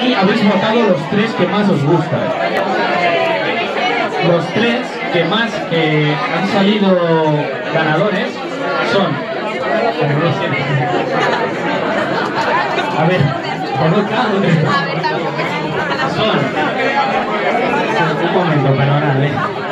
y habéis votado los 3 que más os gustan. Los 3 que más han salido ganadores son... A ver, son... Un momento, perdonad,